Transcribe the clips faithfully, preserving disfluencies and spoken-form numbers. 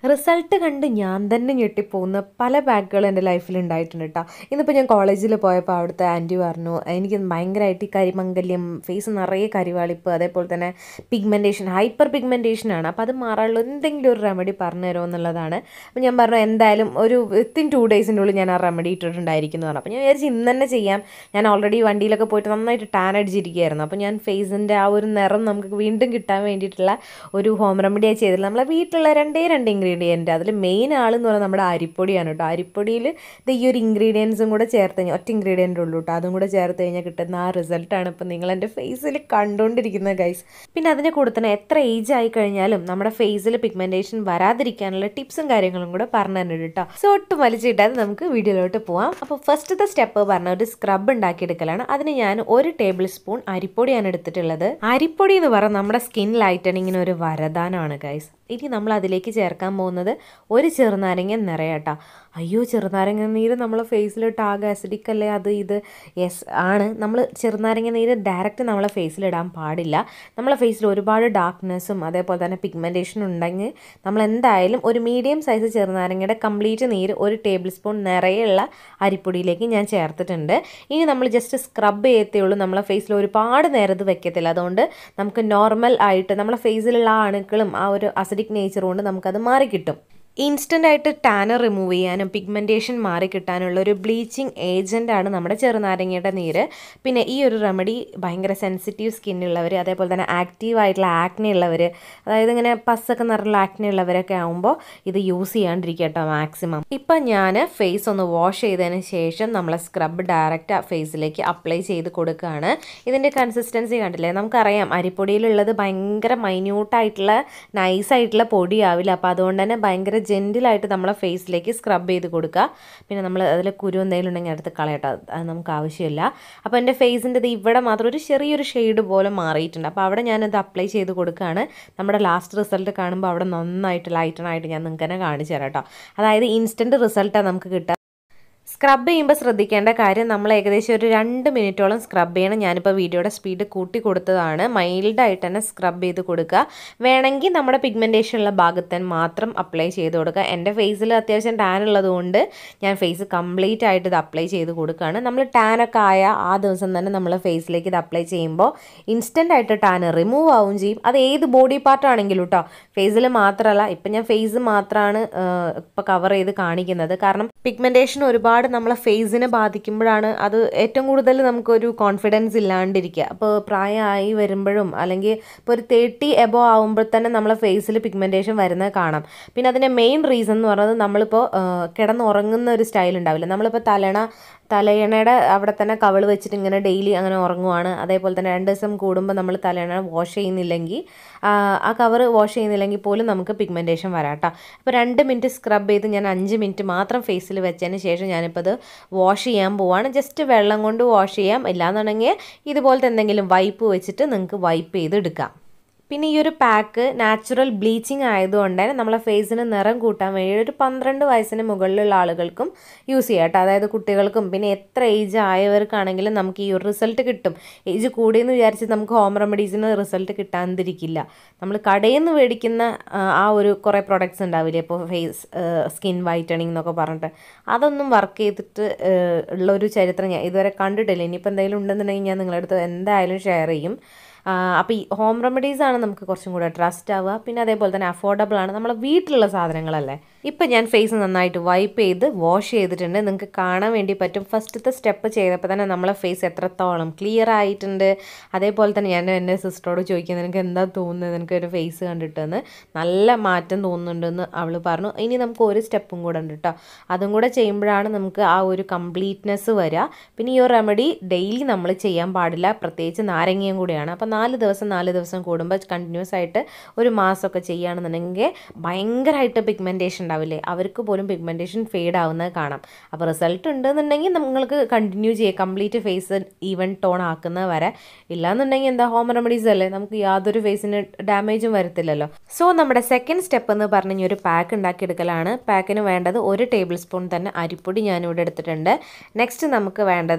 Result കണ്ട് ഞാൻ തന്നെ ഞെട്ടിപ്പോകുന്ന പല പാക്കുകൾ എൻ്റെ ലൈഫിൽ ഉണ്ടായിട്ടുണ്ട് കേട്ടോ. ഇന്നിപ്പോൾ ഞാൻ കോളേജിൽ പോയപ്പോൾ അവിടുത്തെ ആൻറ്റി പറഞ്ഞു എനിക്ക് ഭയങ്കരമായിട്ട് ഈ കരിമംഗല്യം, ഫേസ് നിറയെ കരിവാളിപ്പ്, അതേപോലെ തന്നെ പിഗ്മെൻറ്റേഷൻ, ഹൈപ്പർ പിഗ്മെൻറ്റേഷനാണ്. അപ്പോൾ അത് മാറാനുള്ള എന്തെങ്കിലും ഒരു റെമഡി പറഞ്ഞു തരുമോ എന്നുള്ളതാണ്. അപ്പോൾ ഞാൻ പറഞ്ഞു എന്തായാലും ഒരു വിത്തിൻ ടു ഡേയ്സിൻ്റെ ഉള്ളിൽ ഞാൻ ആ റെമഡി ഇട്ടിട്ടുണ്ടായിരിക്കും എന്ന് പറഞ്ഞു. അപ്പോൾ ഞാൻ വിചാരിച്ചു ഇന്ന് തന്നെ ചെയ്യാം. ഞാൻ ഓൾറെഡി വണ്ടിയിലൊക്കെ പോയിട്ട് നന്നായിട്ട് ടാൻ അടിച്ചിരിക്കുകയായിരുന്നു. അപ്പോൾ ഞാൻ ഫേസിൻ്റെ ആ ഒരു നിറം നമുക്ക് വീണ്ടും കിട്ടാൻ വേണ്ടിയിട്ടുള്ള ഒരു ഹോം റെമഡിയായി ചെയ്തില്ല. നമ്മളെ വീട്ടിലുള്ള രണ്ടേ രണ്ട് ഇൻഗ്രീഡിയൻറ്റ്, അതിൽ മെയിൻ ആളെന്ന് പറയുന്നത് നമ്മുടെ അരിപ്പൊടിയാണ് കേട്ടോ. അരിപ്പൊടിയിൽ ഇത് ഈ ഒരു ഇൻഗ്രീഡിയൻസും കൂടെ ചേർത്ത് കഴിഞ്ഞാൽ, ഒറ്റ ഇൻഗ്രീഡിയൻ്റ് ഉള്ളൂ കേട്ടോ, അതും കൂടെ ചേർത്ത് കഴിഞ്ഞാൽ കിട്ടുന്ന ആ റിസൾട്ടാണ് ഇപ്പോൾ നിങ്ങൾ എൻ്റെ ഫേസിൽ കണ്ടുകൊണ്ടിരിക്കുന്നത് ഗൈസ്. പിന്നെ അതിനെ കൂടെ തന്നെ എത്ര ഏജ് ആയി കഴിഞ്ഞാലും നമ്മുടെ ഫേസിൽ പിഗ്മെൻറ്റേഷൻ വരാതിരിക്കാനുള്ള ടിപ്സും കാര്യങ്ങളും കൂടെ പറഞ്ഞു തന്നിട്ട് കേട്ടോ. സോ ഒട്ടും വലിച്ചിട്ടാൽ നമുക്ക് വീഡിയോയിലോട്ട് പോവാം. അപ്പോൾ ഫസ്റ്റത്തെ സ്റ്റെപ്പ് പറഞ്ഞ ഒരു സ്ക്രബ് ഉണ്ടാക്കിയെടുക്കലാണ്. അതിന് ഞാൻ ഒരു ടേബിൾ സ്പൂൺ അരിപ്പൊടിയാണ് എടുത്തിട്ടുള്ളത്. അരിപ്പൊടി എന്ന് പറഞ്ഞാൽ നമ്മുടെ സ്കിൻ ലൈറ്റനിങ്ങിന് ഒരു വരദാനമാണ് ഗൈസ്. ഇനി നമ്മൾ അതിലേക്ക് ചേർക്കാൻ പോകുന്നത് ഒരു ചെറുനാരങ്ങ നിറയാട്ടോ. അയ്യോ, ചെറുനാരങ്ങ നീര് നമ്മളെ ഫേസിലിട്ട് ആകെ ആസിഡിക് അല്ലേ അത് ഇത്? യെസ് ആണ്. നമ്മൾ ചെറുനാരങ്ങ നീര് ഡയറക്റ്റ് നമ്മളെ ഫേസിലിടാൻ പാടില്ല. നമ്മളെ ഫേസിൽ ഒരുപാട് ഡാർക്ക്നെസ്സും അതേപോലെ തന്നെ പിഗ്മെൻറ്റേഷനും ഉണ്ടെങ്കിൽ നമ്മൾ എന്തായാലും ഒരു മീഡിയം സൈസ് ചെറുനാരങ്ങയുടെ കംപ്ലീറ്റ് നീര് ഒരു ടേബിൾ സ്പൂൺ നിറയുള്ള അരിപ്പൊടിയിലേക്ക് ഞാൻ ചേർത്തിട്ടുണ്ട്. ഇനി നമ്മൾ ജസ്റ്റ് സ്ക്രബ് ചെയ്യത്തേ ഉള്ളൂ. നമ്മളെ ഫേസിൽ ഒരുപാട് നേരം ഇത് വെക്കത്തില്ല. അതുകൊണ്ട് നമുക്ക് നോർമൽ ആയിട്ട് നമ്മളെ ഫേസിലുള്ള ആ അണുക്കളും ആ ഒരു അസിഡിക് നേച്ചർ കൊണ്ട് നമുക്കത് മാറിക്കിട്ടും. ഇൻസ്റ്റൻ്റ് ആയിട്ട് ടാനർ റിമൂവ് ചെയ്യാനും പിഗ്മെൻറ്റേഷൻ മാറിക്കിട്ടാനുള്ള ഒരു ബ്ലീച്ചിങ് ഏജൻ്റാണ് നമ്മുടെ ചെറുനാരങ്ങയുടെ നീര്. പിന്നെ ഈ ഒരു റെമഡി ഭയങ്കര സെൻസിറ്റീവ് സ്കിന്നുള്ളവർ, അതേപോലെ തന്നെ ആക്റ്റീവ് ആയിട്ടുള്ള ആക്നെ ഉള്ളവർ, അതായത് ഇങ്ങനെ പസ്സൊക്കെ നിറഞ്ഞുള്ള ആക്നെ ഉള്ളവരൊക്കെ ആകുമ്പോൾ ഇത് യൂസ് ചെയ്യാണ്ടിരിക്കുക കേട്ടോ മാക്സിമം. ഇപ്പം ഞാൻ ഫേസ് ഒന്ന് വാഷ് ചെയ്തതിന് ശേഷം നമ്മളെ സ്ക്രബ് ഡയറക്റ്റ് ഫേസിലേക്ക് അപ്ലൈ ചെയ്ത് കൊടുക്കുകയാണ്. ഇതിൻ്റെ കൺസിസ്റ്റൻസി കണ്ടില്ലേ? നമുക്കറിയാം അരിപ്പൊടിയിലുള്ളത് ഭയങ്കര മൈന്യൂട്ടായിട്ടുള്ള നൈസായിട്ടുള്ള പൊടിയാവില്ല. അപ്പോൾ അതുകൊണ്ട് തന്നെ ഭയങ്കര ജെൻറ്റിലായിട്ട് നമ്മളെ ഫേസിലേക്ക് സ്ക്രബ് ചെയ്ത് കൊടുക്കുക. പിന്നെ നമ്മൾ അതിൽ കുരു എന്തെങ്കിലും ഉണ്ടെങ്കിൽ അടുത്ത് കളയട്ടോ, അത് നമുക്ക് ആവശ്യമില്ല. അപ്പോൾ എൻ്റെ ഫേസിൻ്റെ ഇത് ഇവിടെ മാത്രം ഒരു ചെറിയൊരു ഷെയ്ഡ് പോലെ മാറിയിട്ടുണ്ട്. അപ്പോൾ അവിടെ ഞാനത് അപ്ലൈ ചെയ്ത് കൊടുക്കുകയാണ്. നമ്മുടെ ലാസ്റ്റ് റിസൾട്ട് കാണുമ്പോൾ അവിടെ നന്നായിട്ട് ലൈറ്റനായിട്ട് ഞാൻ നിങ്ങൾക്ക് തന്നെ കാണിച്ചു തരാം കേട്ടോ. അതായത് ഇൻസ്റ്റൻറ്റ് റിസൾട്ടാണ് നമുക്ക് കിട്ടുക. സ്ക്രബ് ചെയ്യുമ്പോൾ ശ്രദ്ധിക്കേണ്ട കാര്യം, നമ്മൾ ഏകദേശം ഒരു രണ്ട് മിനിറ്റോളം സ്ക്രബ് ചെയ്യണം. ഞാനിപ്പോൾ വീഡിയോയുടെ സ്പീഡ് കൂട്ടി കൊടുത്തതാണ്. മൈൽഡായിട്ട് തന്നെ സ്ക്രബ് ചെയ്ത് കൊടുക്കുക. വേണമെങ്കിൽ നമ്മുടെ പിഗ്മെൻറ്റേഷൻ ഉള്ള ഭാഗത്ത് മാത്രം അപ്ലൈ ചെയ്ത് കൊടുക്കുക. എൻ്റെ ഫേസിൽ അത്യാവശ്യം ടാൻ ഉള്ളതുകൊണ്ട് ഞാൻ ഫേസ് കംപ്ലീറ്റ് ആയിട്ട് ഇത് അപ്ലൈ ചെയ്ത് കൊടുക്കുകയാണ്. നമ്മൾ ടാനൊക്കെ ആയ ആ ദിവസം തന്നെ നമ്മൾ ഫേസിലേക്ക് ഇത് അപ്ലൈ ചെയ്യുമ്പോൾ ഇൻസ്റ്റൻ്റ് ആയിട്ട് ടാൻ റിമൂവ് ആവുകയും ചെയ്യും. അത് ഏത് ബോഡി പാർട്ടാണെങ്കിലും കേട്ടോ, ഫേസിൽ മാത്രമല്ല. ഇപ്പം ഞാൻ ഫേസ് മാത്രമാണ് ഇപ്പോൾ കവർ ചെയ്ത് കാണിക്കുന്നത്. കാരണം പിഗ്മെൻറ്റേഷൻ ഒരുപാട് നമ്മളെ ഫേസിനെ ബാധിക്കുമ്പോഴാണ് അത് ഏറ്റവും കൂടുതൽ നമുക്കൊരു കോൺഫിഡൻസ് ഇല്ലാണ്ടിരിക്കുക. അപ്പോൾ പ്രായമായി വരുമ്പോഴും അല്ലെങ്കിൽ ഇപ്പോൾ ഒരു തേർട്ടി എബോ ആകുമ്പോൾ തന്നെ നമ്മളെ ഫേസിൽ പിഗ്മെൻറ്റേഷൻ വരുന്നത് കാണാം. പിന്നെ അതിൻ്റെ മെയിൻ റീസൺ എന്ന് പറയുന്നത് നമ്മളിപ്പോൾ കിടന്നുറങ്ങുന്ന ഒരു സ്റ്റൈൽ ഉണ്ടാവില്ല. നമ്മളിപ്പോൾ തലണ തലയണയുടെ അവിടെ തന്നെ കവൾ വെച്ചിട്ട് ഇങ്ങനെ ഡെയിലി അങ്ങനെ ഉറങ്ങുവാണ്. അതേപോലെ തന്നെ രണ്ട് ദിവസം കൂടുമ്പോൾ നമ്മൾ തലയണ വാഷ് ചെയ്യുന്നില്ലെങ്കിൽ, ആ കവർ വാഷ് ചെയ്യുന്നില്ലെങ്കിൽ പോലും നമുക്ക് പിഗ്മെൻറ്റേഷൻ വരാം കേട്ടോ. അപ്പോൾ രണ്ട് മിനിറ്റ് സ്ക്രബ് ചെയ്ത് ഞാൻ അഞ്ച് മിനിറ്റ് മാത്രം ഫേസിൽ വെച്ചതിന് ശേഷം ഞാനിപ്പോൾ അത് വാഷ് ചെയ്യാൻ പോവാണ്. ജസ്റ്റ് വെള്ളം കൊണ്ട് വാഷ് ചെയ്യാം. ഇല്ലാന്നുണ്ടെങ്കിൽ ഇതുപോലത്തെ എന്തെങ്കിലും വൈപ്പ് വെച്ചിട്ട് നിങ്ങൾക്ക് വൈപ്പ് ചെയ്ത് എടുക്കാം. പിന്നെ ഈ ഒരു പാക്ക് നാച്ചുറൽ ബ്ലീച്ചിങ് ആയതുകൊണ്ട് തന്നെ നമ്മളെ ഫേസിന് നിറം കൂട്ടാൻ വേണ്ടി ഒരു പന്ത്രണ്ട് വയസ്സിന് മുകളിലുള്ള ആളുകൾക്കും യൂസ് ചെയ്യാം കേട്ടോ. അതായത് കുട്ടികൾക്കും പിന്നെ എത്ര ഏജ് ആയവർക്കാണെങ്കിലും നമുക്ക് ഈ ഒരു റിസൾട്ട് കിട്ടും. ഏജ് കൂടിയെന്ന് വിചാരിച്ച് നമുക്ക് ഹോം റെമഡീസിന് റിസൾട്ട് കിട്ടാതിരിക്കില്ല. നമ്മൾ കടയിൽ നിന്ന് മേടിക്കുന്ന ആ ഒരു കുറേ പ്രൊഡക്ട്സ് ഉണ്ടാവില്ലേ, ഇപ്പോൾ ഫേസ് സ്കിൻ വൈറ്റണിങ് എന്നൊക്കെ പറഞ്ഞിട്ട്, അതൊന്നും വർക്ക് ചെയ്തിട്ട് ഉള്ളൊരു ചരിത്രം ഞാൻ ഇതുവരെ കണ്ടിട്ടില്ല. ഇനിയിപ്പോൾ എന്തെങ്കിലും ഉണ്ടെന്നുണ്ടെങ്കിൽ ഞാൻ നിങ്ങളുടെ അടുത്ത് എന്തായാലും ഷെയർ ചെയ്യും. അപ്പോൾ ഈ ഹോം റെമഡീസാണ് നമുക്ക് കുറച്ചും കൂടെ ട്രസ്റ്റ് ആവുക. പിന്നെ അതേപോലെ തന്നെ അഫോർഡബിൾ ആണ്, നമ്മളെ വീട്ടിലുള്ള സാധനങ്ങളല്ലേ. ഇപ്പം ഞാൻ ഫേസ് നന്നായിട്ട് വൈപ്പ് ചെയ്ത് വാഷ് ചെയ്തിട്ടുണ്ട്. നിങ്ങൾക്ക് കാണാൻ വേണ്ടി പറ്റും. ഫസ്റ്റത്തെ സ്റ്റെപ്പ് ചെയ്തപ്പോൾ തന്നെ നമ്മളെ ഫേസ് എത്രത്തോളം ക്ലിയർ ആയിട്ടുണ്ട്. അതേപോലെ തന്നെ ഞാൻ എൻ്റെ സിസ്റ്ററോട് ചോദിക്കുന്നത് നിനക്ക് എന്താ തോന്നുന്നത്, നിനക്ക് ഒരു ഫേസ് കണ്ടിട്ടെന്ന്. നല്ല മാറ്റം തോന്നുന്നുണ്ടെന്ന് അവൾ പറഞ്ഞു. ഇനി നമുക്ക് ഒരു സ്റ്റെപ്പും കൂടെ ഉണ്ട് കേട്ടോ. അതും കൂടെ ചെയ്യുമ്പോഴാണ് നമുക്ക് ആ ഒരു കംപ്ലീറ്റ്നെസ് വരിക. പിന്നെ ഈ ഒരു റെമഡി ഡെയിലി നമ്മൾ ചെയ്യാൻ പാടില്ല, പ്രത്യേകിച്ച് നാരങ്ങയും കൂടെയാണ്. അപ്പം നാല് ദിവസം നാല് ദിവസം കൂടുമ്പോൾ കണ്ടിന്യൂസ് ആയിട്ട് ഒരു മാസമൊക്കെ ചെയ്യുകയാണെന്നുണ്ടെങ്കിൽ ഭയങ്കരമായിട്ട് പിഗ്മെൻറ്റേഷൻ ഉണ്ടാവില്ലേ, അവർക്ക് പോലും പിഗ്മെൻറ്റേഷൻ ഫെയ്ഡ് ആവുന്നത് കാണാം. അപ്പോൾ റിസൾട്ട് ഉണ്ടെന്നുണ്ടെങ്കിൽ നിങ്ങൾക്ക് കണ്ടിന്യൂ ചെയ്യുക, കംപ്ലീറ്റ് ഫേസ് ഈവൻ ടോൺ ആക്കുന്നത് വരെ. ഇല്ലാന്നുണ്ടെങ്കിൽ എന്താ, ഹോം റെമഡീസ് അല്ലേ, നമുക്ക് യാതൊരു ഫേസിന് ഡാമേജും വരത്തില്ലല്ലോ. സോ നമ്മുടെ സെക്കൻഡ് സ്റ്റെപ്പ് എന്ന് പറഞ്ഞാൽ ഒരു പാക്ക് ഉണ്ടാക്കിയെടുക്കലാണ്. പാക്കിന് വേണ്ടത് ഒരു ടേബിൾ സ്പൂൺ തന്നെ അരിപ്പൊടി ഞാനിവിടെ എടുത്തിട്ടുണ്ട്. നെക്സ്റ്റ് നമുക്ക് വേണ്ടത്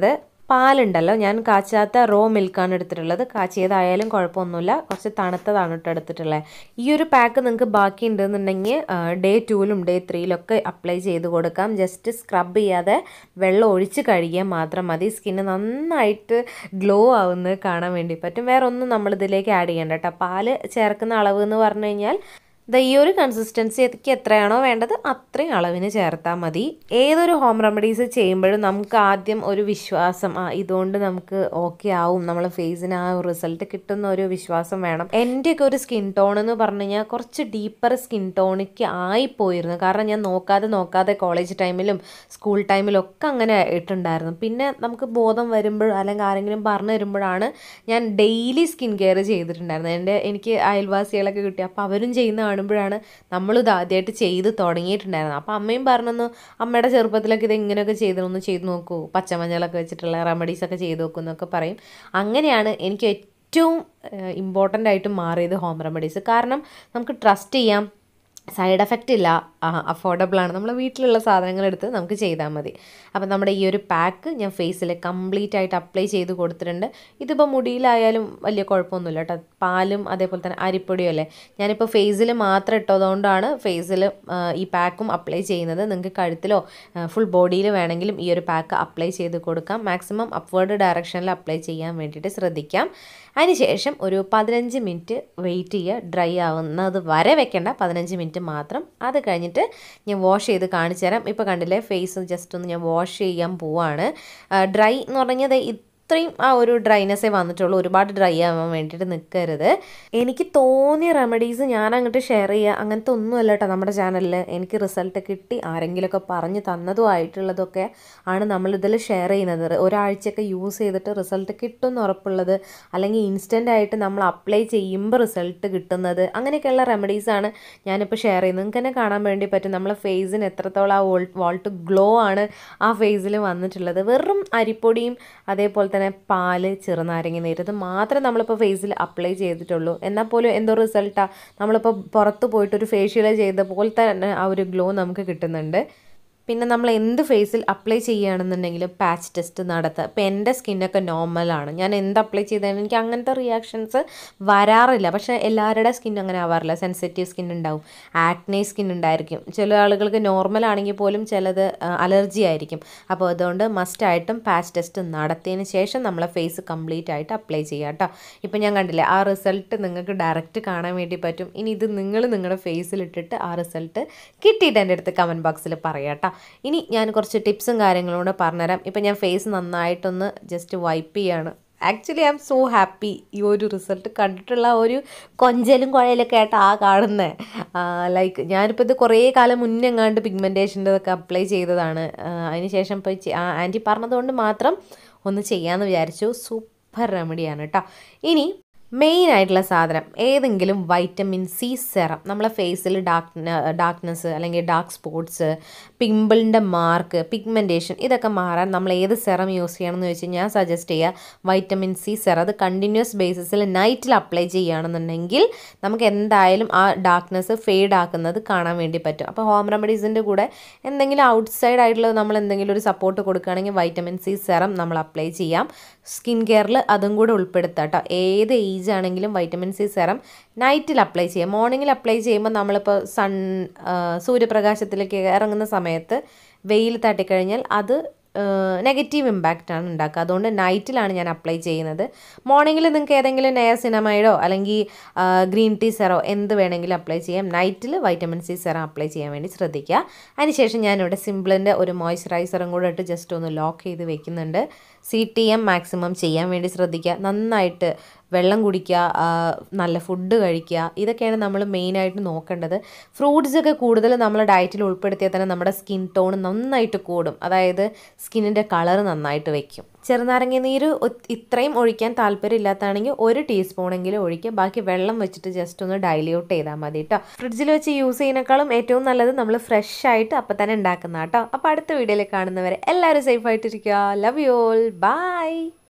പാലുണ്ടല്ലോ, ഞാൻ കാച്ചാത്ത റോ മിൽക്കാണ് എടുത്തിട്ടുള്ളത്. കാച്ചിയതായാലും കുഴപ്പമൊന്നുമില്ല, കുറച്ച് തണുത്തതാണ് കേട്ടോ എടുത്തിട്ടുള്ളത്. ഈ ഒരു പാക്ക് നിങ്ങൾക്ക് ബാക്കി ഉണ്ടെന്നുണ്ടെങ്കിൽ ഡേ ടൂവിലും ഡേ ത്രീയിലൊക്കെ അപ്ലൈ ചെയ്ത് കൊടുക്കാം. ജസ്റ്റ് സ്ക്രബ് ചെയ്യാതെ വെള്ളം ഒഴിച്ച് കഴുകിയാൽ മാത്രം മതി. സ്കിന്ന് നന്നായിട്ട് ഗ്ലോ ആവുന്നത് കാണാൻ വേണ്ടി പറ്റും. വേറെ ഒന്നും നമ്മളിതിലേക്ക് ആഡ് ചെയ്യേണ്ട കേട്ടോ. പാല് ചേർക്കുന്ന അളവ് എന്ന് പറഞ്ഞു കഴിഞ്ഞാൽ ദ ഈ ഒരു കൺസിസ്റ്റൻസിക്ക് എത്രയാണോ വേണ്ടത് അത്രയും അളവിന് ചേർത്താൽ മതി. ഏതൊരു ഹോം റെമഡീസ് ചെയ്യുമ്പോഴും നമുക്ക് ആദ്യം ഒരു വിശ്വാസം, ആ ഇതുകൊണ്ട് നമുക്ക് ഓക്കെ ആവും, നമ്മളെ ഫേസിന് ആ റിസൾട്ട് കിട്ടുന്ന ഒരു വിശ്വാസം വേണം. എൻ്റെയൊക്കെ ഒരു സ്കിൻ ടോൺ എന്ന് പറഞ്ഞു കഴിഞ്ഞാൽ കുറച്ച് ഡീപ്പർ സ്കിൻ ടോണിക്ക് ആയിപ്പോയിരുന്നു. കാരണം ഞാൻ നോക്കാതെ നോക്കാതെ കോളേജ് ടൈമിലും സ്കൂൾ ടൈമിലും ഒക്കെ അങ്ങനെ ഇട്ടുണ്ടായിരുന്നു. പിന്നെ നമുക്ക് ബോധം വരുമ്പോൾ അല്ലെങ്കിൽ ആരെങ്കിലും പറഞ്ഞു തരുമ്പോഴാണ് ഞാൻ ഡെയിലി സ്കിൻ കെയർ ചെയ്തിട്ടുണ്ടായിരുന്നത്. എൻ്റെ എനിക്ക് അയൽവാസികളൊക്കെ കിട്ടി, അപ്പോൾ അവരും ചെയ്യുന്ന കാണുമ്പോഴാണ് നമ്മളിത് ആദ്യമായിട്ട് ചെയ്ത് തുടങ്ങിയിട്ടുണ്ടായിരുന്നത്. അപ്പോൾ അമ്മയും പറഞ്ഞു, അമ്മയുടെ ചെറുപ്പത്തിലൊക്കെ ഇത് ഇങ്ങനെയൊക്കെ ചെയ്തൊന്ന് ചെയ്ത് നോക്കൂ, പച്ചമഞ്ഞളൊക്കെ വെച്ചിട്ടുള്ള റെമഡീസൊക്കെ ചെയ്ത് നോക്കൂ എന്നൊക്കെ പറയും. അങ്ങനെയാണ് എനിക്ക് ഏറ്റവും ഇമ്പോർട്ടൻ്റ് ആയിട്ട് മാറിയത് ഹോം റെമഡീസ്. കാരണം നമുക്ക് ട്രസ്റ്റ് ചെയ്യാം, സൈഡ് എഫക്റ്റ് ഇല്ല, അഫോർഡബിളാണ്, നമ്മളെ വീട്ടിലുള്ള സാധനങ്ങളെടുത്ത് നമുക്ക് ചെയ്താൽ മതി. അപ്പം നമ്മുടെ ഈ ഒരു പാക്ക് ഞാൻ ഫേസിൽ കംപ്ലീറ്റ് ആയിട്ട് അപ്ലൈ ചെയ്ത് കൊടുത്തിട്ടുണ്ട്. ഇതിപ്പോൾ മുടിയിലായാലും വലിയ കുഴപ്പമൊന്നുമില്ല കേട്ടോ. പാലും അതേപോലെ തന്നെ അരിപ്പൊടിയും അല്ലേ, ഞാനിപ്പോൾ ഫേസിൽ മാത്രം ഇട്ടതുകൊണ്ടാണ് ഫേസിൽ ഈ പാക്കും അപ്ലൈ ചെയ്യുന്നത്. നിങ്ങൾക്ക് കഴുത്തിലോ ഫുൾ ബോഡിയിൽ വേണമെങ്കിലും ഈ ഒരു പാക്ക് അപ്ലൈ ചെയ്ത് കൊടുക്കാം. മാക്സിമം അപ്വേർഡ് ഡയറക്ഷനിൽ അപ്ലൈ ചെയ്യാൻ വേണ്ടിയിട്ട് ശ്രദ്ധിക്കാം. അതിനുശേഷം ഒരു പതിനഞ്ച് മിനിറ്റ് വെയിറ്റ് ചെയ്യുക. ഡ്രൈ ആവുന്നത് വരെ വെക്കേണ്ട, പതിനഞ്ച് മിനിറ്റ് മാത്രം. അത് കഴിഞ്ഞിട്ട് ഞാൻ വാഷ് ചെയ്ത് കാണിച്ചു തരാം. ഇപ്പോൾ കണ്ടില്ലേ, ഫേസ് ജസ്റ്റ് ഒന്ന് ഞാൻ വാഷ് ചെയ്യാൻ പോവാണ്. ഡ്രൈ എന്ന് പറഞ്ഞത് ഇത്രയും ആ ഒരു ഡ്രൈനെസ്സേ വന്നിട്ടുള്ളൂ. ഒരുപാട് ഡ്രൈ ആവാൻ വേണ്ടിയിട്ട് നിൽക്കരുത്. എനിക്ക് തോന്നിയ റെമഡീസ് ഞാൻ അങ്ങോട്ട് ഷെയർ ചെയ്യുക അങ്ങനത്തെ ഒന്നുമല്ല കേട്ടോ നമ്മുടെ ചാനലിൽ. എനിക്ക് റിസൾട്ട് കിട്ടി ആരെങ്കിലുമൊക്കെ പറഞ്ഞു തന്നതും ആയിട്ടുള്ളതൊക്കെ ആണ് നമ്മളിതിൽ ഷെയർ ചെയ്യുന്നത്. ഒരാഴ്ചയൊക്കെ യൂസ് ചെയ്തിട്ട് റിസൾട്ട് കിട്ടുമെന്ന് ഉറപ്പുള്ളത്, അല്ലെങ്കിൽ ഇൻസ്റ്റൻ്റ് ആയിട്ട് നമ്മൾ അപ്ലൈ ചെയ്യുമ്പോൾ റിസൾട്ട് കിട്ടുന്നത്, അങ്ങനെയൊക്കെയുള്ള റെമഡീസാണ് ഞാനിപ്പോൾ ഷെയർ ചെയ്യുന്നത്. നിങ്ങൾക്ക് തന്നെ കാണാൻ വേണ്ടി പറ്റും നമ്മളെ ഫേസിന് എത്രത്തോളം ആ വോൾ വാൾട്ട് ഗ്ലോ ആണ് ആ ഫേസിൽ വന്നിട്ടുള്ളത്. വെറും അരിപ്പൊടിയും അതേപോലെ തന്നെ പാല്, ചെറുനാരങ്ങ നീര്, ഇത് മാത്രമേ നമ്മളിപ്പോൾ ഫേസിൽ അപ്ലൈ ചെയ്തിട്ടുള്ളൂ. എന്നാൽ പോലും എന്തോ റിസൾട്ടാണ്. നമ്മളിപ്പോൾ പുറത്ത് പോയിട്ടൊരു ഫേഷ്യൽ ചെയ്ത പോലെ തന്നെ ആ ഒരു ഗ്ലോ നമുക്ക് കിട്ടുന്നുണ്ട്. പിന്നെ നമ്മൾ എന്ത് ഫേസിൽ അപ്ലൈ ചെയ്യുകയാണെന്നുണ്ടെങ്കിലും പാച്ച് ടെസ്റ്റ് നടത്തുക. ഇപ്പോൾ എൻ്റെ സ്കിന്നൊക്കെ നോർമലാണ്, ഞാൻ എന്ത് അപ്ലൈ ചെയ്താലും എനിക്ക് അങ്ങനത്തെ റിയാക്ഷൻസ് വരാറില്ല. പക്ഷേ എല്ലാവരുടെ സ്കിൻ അങ്ങനെ ആവാറില്ല. സെൻസിറ്റീവ് സ്കിൻ ഉണ്ടാവും, ആക്നെ സ്കിൻ ഉണ്ടായിരിക്കും. ചില ആളുകൾക്ക് നോർമൽ ആണെങ്കിൽ പോലും ചിലത് അലർജി ആയിരിക്കും. അപ്പോൾ അതുകൊണ്ട് മസ്റ്റായിട്ടും പാച്ച് ടെസ്റ്റ് നടത്തിയതിന് ശേഷം നമ്മളെ ഫേസ് കംപ്ലീറ്റ് ആയിട്ട് അപ്ലൈ ചെയ്യുക കേട്ടോ. ഇപ്പോൾ ഞാൻ കണ്ടില്ലേ, ആ റിസൾട്ട് നിങ്ങൾക്ക് ഡയറക്റ്റ് കാണാൻ വേണ്ടി പറ്റും. ഇനി ഇത് നിങ്ങൾ നിങ്ങളുടെ ഫേസിലിട്ടിട്ട് ആ റിസൾട്ട് കിട്ടിയിട്ട് എൻ്റെ അടുത്ത് കമൻറ്റ് ബോക്സിൽ പറയാം കേട്ടോ. ഇനി ഞാൻ കുറച്ച് ടിപ്സും കാര്യങ്ങളും കൂടെ പറഞ്ഞുതരാം. ഇപ്പം ഞാൻ ഫേസ് നന്നായിട്ടൊന്ന് ജസ്റ്റ് വൈപ്പ് ചെയ്യാണ്. Actually I'm so happy ഈ ഒരു റിസൾട്ട് കണ്ടിട്ടുള്ള ഒരു കൊഞ്ചലും കുഴയിലൊക്കെ ആയിട്ട് ആ കാണുന്നത്. ലൈക്ക് ഞാനിപ്പോൾ ഇത് കുറേ കാലം മുന്നേ എങ്ങാണ്ട് പിഗ്മെൻറ്റേഷൻ്റെ ഇതൊക്കെ അപ്ലൈ ചെയ്തതാണ്. അതിന് ശേഷം ഇപ്പോൾ ആൻറ്റി പറഞ്ഞതുകൊണ്ട് മാത്രം ഒന്ന് ചെയ്യാമെന്ന് വിചാരിച്ചു. സൂപ്പർ റെമഡിയാണ് കേട്ടോ. ഇനി മെയിൻ ആയിട്ടുള്ള സാധനം ഏതെങ്കിലും വൈറ്റമിൻ സി സെറം. നമ്മളെ ഫേസിൽ ഡാർക്ക് ഡാർക്ക്നെസ് അല്ലെങ്കിൽ ഡാർക്ക് സ്പോട്ട്സ്, പിമ്പിളിൻ്റെ മാർക്ക്, പിഗ്മെൻറ്റേഷൻ ഇതൊക്കെ മാറാൻ നമ്മൾ ഏത് സെറം യൂസ് ചെയ്യണമെന്ന് ചോദിച്ചാൽ ഞാൻ സജസ്റ്റ് ചെയ്യുക വൈറ്റമിൻ സി സെറം. അത് കണ്ടിന്യൂസ് ബേസിസിൽ നൈറ്റിൽ അപ്ലൈ ചെയ്യുകയാണെന്നുണ്ടെങ്കിൽ നമുക്ക് എന്തായാലും ആ ഡാർക്ക്നെസ് ഫെയ്ഡ് ആക്കുന്നത് കാണാൻ വേണ്ടി പറ്റും. അപ്പോൾ ഹോം റെമഡീസിൻ്റെ കൂടെ എന്തെങ്കിലും ഔട്ട്സൈഡ് ആയിട്ടുള്ള നമ്മൾ എന്തെങ്കിലും ഒരു സപ്പോർട്ട് കൊടുക്കുകയാണെങ്കിൽ വൈറ്റമിൻ സി സെറം നമ്മൾ അപ്ലൈ ചെയ്യാം. സ്കിൻ കെയറിൽ അതും കൂടെ ഉൾപ്പെടുത്താം കേട്ടോ. ഏത് ഏജ് ആണെങ്കിലും വൈറ്റമിൻ സി സെറം നൈറ്റിൽ അപ്ലൈ ചെയ്യാം. മോർണിംഗിൽ അപ്ലൈ ചെയ്യുമ്പോൾ നമ്മളിപ്പോൾ സൺ സൂര്യപ്രകാശത്തിലേക്ക് ഇറങ്ങുന്ന സമയത്ത് വെയിൽ തട്ടിക്കഴിഞ്ഞാൽ അത് നെഗറ്റീവ് ഇമ്പാക്റ്റാണ് ഉണ്ടാക്കുക. അതുകൊണ്ട് നൈറ്റിലാണ് ഞാൻ അപ്ലൈ ചെയ്യുന്നത്. മോർണിംഗിൽ നിങ്ങൾക്ക് ഏതെങ്കിലും നയസിനമൈഡോ അല്ലെങ്കിൽ ഗ്രീൻ ടീ സെറോ എന്ത് വേണമെങ്കിലും അപ്ലൈ ചെയ്യാം. നൈറ്റിൽ വൈറ്റമിൻ സി സെറം അപ്ലൈ ചെയ്യാൻ വേണ്ടി ശ്രദ്ധിക്കുക. അതിനുശേഷം ഞാനിവിടെ സിംപ്ലിൻ്റെ ഒരു മോയ്സ്ചറൈസറും കൂടെ ഇട്ട് ജസ്റ്റ് ഒന്ന് ലോക്ക് ചെയ്ത് വെക്കുന്നുണ്ട്. സി ടി എം മാക്സിമം ചെയ്യാൻ വേണ്ടി ശ്രദ്ധിക്കുക. നന്നായിട്ട് വെള്ളം കുടിക്കുക, നല്ല ഫുഡ് കഴിക്കുക, ഇതൊക്കെയാണ് നമ്മൾ മെയിനായിട്ട് നോക്കേണ്ടത്. ഫ്രൂട്ട്സൊക്കെ കൂടുതൽ നമ്മൾ ഡയറ്റിൽ ഉൾപ്പെടുത്തിയാൽ തന്നെ നമ്മുടെ സ്കിൻ ടോൺ നന്നായിട്ട് കൂടും. അതായത് സ്കിന്നിൻ്റെ കളർ നന്നായിട്ട് വയ്ക്കും. ചെറുനാരങ്ങ നീര് ഇത്രയും ഒഴിക്കാൻ താല്പര്യമില്ലാത്താണെങ്കിൽ ഒരു ടീസ്പൂണെങ്കിലും ഒഴിക്കുക. ബാക്കി വെള്ളം വെച്ചിട്ട് ജസ്റ്റ് ഒന്ന് ഡൈല്യൂട്ട് ചെയ്താൽ മതി കേട്ടോ. ഫ്രിഡ്ജിൽ വെച്ച് യൂസ് ചെയ്യുന്നതിനേക്കാളും ഏറ്റവും നല്ലത് നമ്മൾ ഫ്രഷ് ആയിട്ട് അപ്പം തന്നെ ഉണ്ടാക്കുന്ന കേട്ടോ. അപ്പോൾ അടുത്ത വീഡിയോയിൽ കാണുന്നവരെ എല്ലാവരും സേഫ് ആയിട്ടിരിക്കുക. Love you all. ബൈ.